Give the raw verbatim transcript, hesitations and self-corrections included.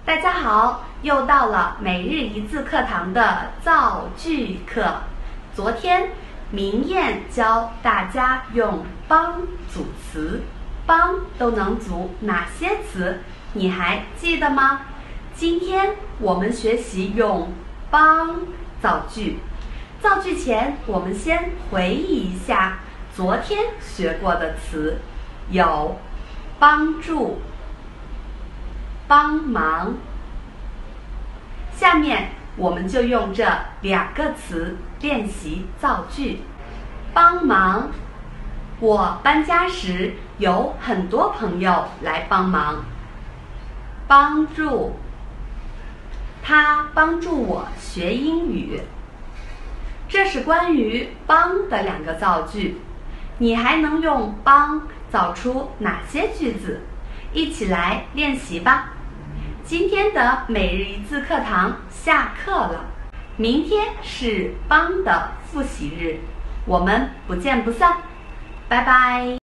大家好，又到了每日一字课堂的造句课。昨天明艳教大家用帮组词，帮都能组哪些词？你还记得吗？今天我们学习用帮造句。造句前，我们先回忆一下昨天学过的词，有帮助、帮忙。下面我们就用这两个词练习造句。帮忙，我搬家时有很多朋友来帮忙。帮助，他帮助我学英语。这是关于帮的两个造句，你还能用帮造出哪些句子？一起来练习吧。今天的每日一字课堂下课了，明天是帮的复习日，我们不见不散，拜拜。